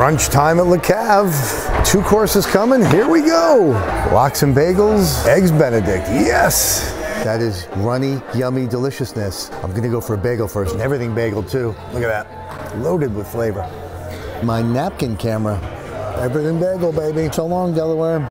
Brunch time at Le Cav. 2 courses coming, here we go. Lox and bagels, eggs Benedict, yes. That is runny, yummy deliciousness. I'm gonna go for a bagel first, and everything bagel too. Look at that, loaded with flavor. My napkin camera, everything bagel, baby. So long, Delaware.